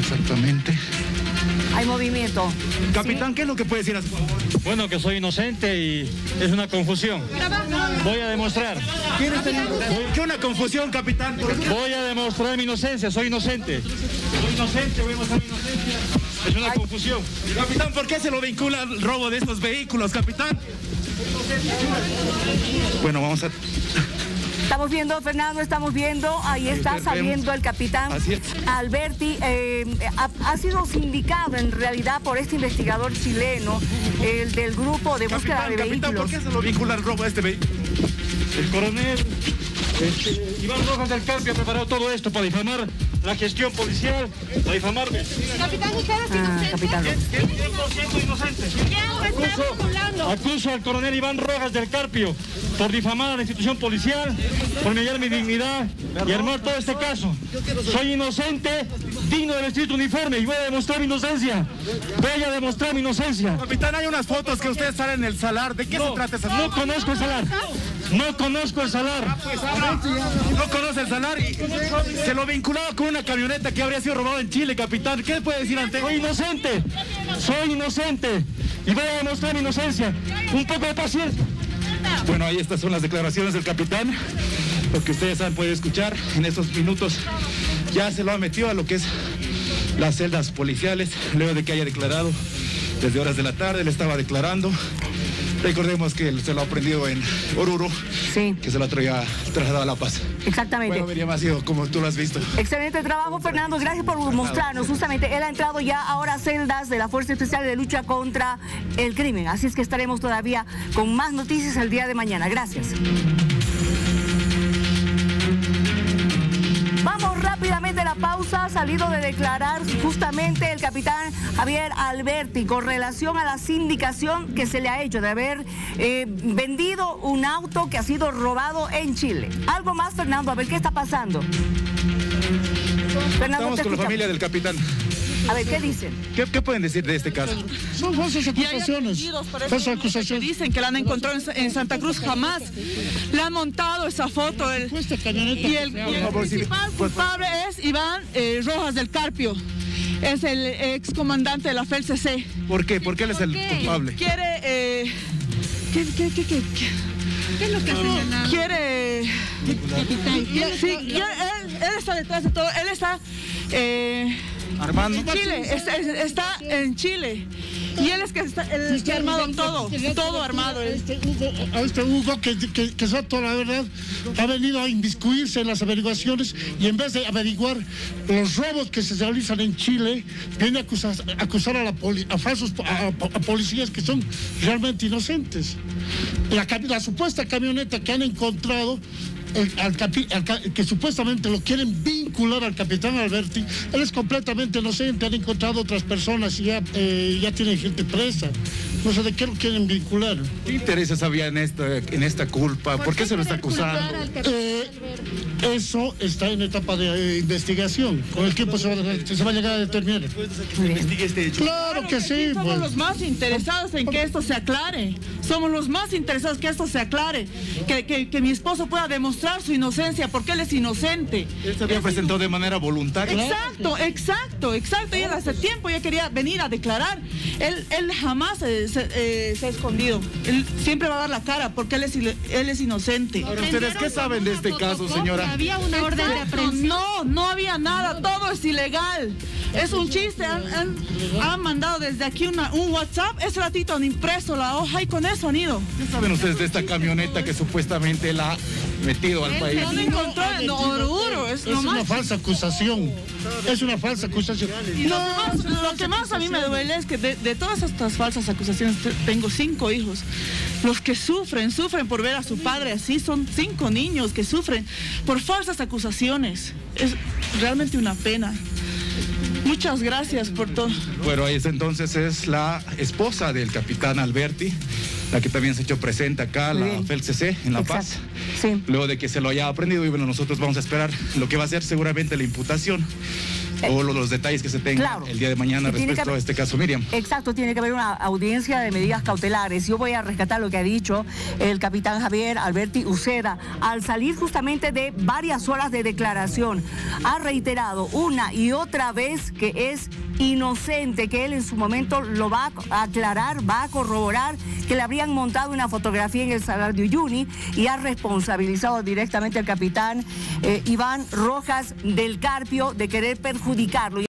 Exactamente. Hay movimiento. Capitán, ¿sí? ¿Qué es lo que puede decir a su favor? Bueno, que soy inocente y es una confusión. Voy a demostrar. ¿Qué una confusión, capitán? Voy a demostrar mi inocencia, soy inocente. Soy inocente, voy a demostrar mi inocencia. Es una confusión. Capitán, ¿por qué se lo vincula al robo de estos vehículos, capitán? Bueno, vamos a... Estamos viendo, Fernando, estamos viendo, ahí está saliendo el capitán Alberti. Ha sido sindicado en realidad por este investigador chileno, el del grupo de búsqueda de vehículos. Capitán, ¿por qué se lo vincula al robo de este vehículo? El coronel Iván Rojas del Carpio ha preparado todo esto para difamar la gestión policial, para difamarme. Capitán, ¿usted es inocente? Capitán. 100% inocente. Acuso al coronel Iván Rojas del Carpio por difamar a la institución policial, por humillar mi dignidad y armar todo este caso. Soy inocente, digno de vestir tu uniforme y voy a demostrar mi inocencia. Voy a demostrar mi inocencia. Capitán, hay unas fotos que usted sale en el salar. ¿De qué se trata esa? No conozco el salar. No conozco el salar. No conoce el salar y se lo vinculaba con una camioneta que habría sido robada en Chile, capitán. ¿Qué puede decir ante? Soy inocente. Soy inocente. Y voy a demostrar mi inocencia. Un poco de paciencia. Bueno, ahí estas son las declaraciones del capitán. Lo que ustedes han podido escuchar en estos minutos. Ya se lo ha metido a lo que es las celdas policiales, luego de que haya declarado desde horas de la tarde. Le estaba declarando. Recordemos que se lo ha aprendido en Oruro, sí, que se lo traía trasladado a La Paz. Exactamente. Bueno, Miriam, ha sido como tú lo has visto. Excelente trabajo, Fernando. Gracias por mostrarnos. Justamente él ha entrado ya ahora a celdas de la Fuerza Especial de Lucha contra el Crimen. Así es que estaremos todavía con más noticias el día de mañana. Gracias. Vamos rápidamente a la pausa. Ha salido de declarar justamente el capitán Javier Alberti con relación a la sindicación que se le ha hecho de haber vendido un auto que ha sido robado en Chile. Algo más, Fernando, a ver qué está pasando. Fernando, estamos con la familia del capitán. A ver, ¿qué dicen? ¿Qué pueden decir de este caso? Son falsas acusaciones. Falsas acusaciones. Dicen que la han encontrado en Santa Cruz, jamás le han montado esa foto. Y el principal culpable es Iván Rojas del Carpio. Es el excomandante de la FELCC. ¿Por qué? ¿Por qué él es el culpable? Quiere... ¿Qué es lo que hace? Quiere... Sí, él está detrás de todo. Él está... Armando. Chile, está en Chile. Y él es que está el que ha armado todo armado. Hugo, que sabe toda la verdad, ha venido a inmiscuirse en las averiguaciones y en vez de averiguar los robos que se realizan en Chile, viene a acusar a policías que son realmente inocentes. La supuesta camioneta que han encontrado, que supuestamente lo quieren vincular al capitán Alberti, él es completamente inocente. Han encontrado otras personas y ya tienen gente presa. No sé de qué lo quieren vincular. ¿Qué intereses había en esta culpa? ¿Por qué se lo está acusando? Eso está en etapa de investigación. Con el tiempo se va a llegar a determinar. Claro que sí. Somos los más interesados en que esto se aclare. Somos los más interesados que esto se aclare. Que mi esposo pueda demostrar su inocencia, porque él es inocente. Él se había presentado de manera voluntaria. Exacto. Y él hace tiempo ya quería venir a declarar. Él jamás se ha escondido. Él siempre va a dar la cara porque él es inocente. Ahora, ¿ustedes qué saben de este caso, señora? Había una orden de aprehensión. No había nada, todo es ilegal. Es un chiste, han mandado desde aquí un WhatsApp, ese ratito han impreso la hoja y con eso han ido. ¿Qué saben ustedes de esta camioneta que supuestamente la ha metido al país? No encontró en Oruro, es una falsa acusación. Es una falsa acusación. Lo que más a mí me duele es que de todas estas falsas acusaciones, tengo 5 hijos. Los que sufren por ver a su padre así, son 5 niños que sufren por falsas acusaciones. Es realmente una pena. Muchas gracias por todo. Bueno, ahí entonces es la esposa del capitán Alberti, la que también se ha hecho presente acá, la FELCC en La Paz. Sí. Luego de que se lo haya aprendido, y bueno, nosotros vamos a esperar lo que va a ser seguramente la imputación o los detalles que se tengan claro, el día de mañana respecto a este caso, Miriam. Exacto, tiene que haber una audiencia de medidas cautelares. Yo voy a rescatar lo que ha dicho el capitán Javier Alberti Uceda al salir justamente de varias horas de declaración. Ha reiterado una y otra vez que es inocente, que él en su momento lo va a aclarar, va a corroborar que le habrían montado una fotografía en el Salar de Uyuni, y ha responsabilizado directamente al capitán Iván Rojas del Carpio de querer perjudicarlo.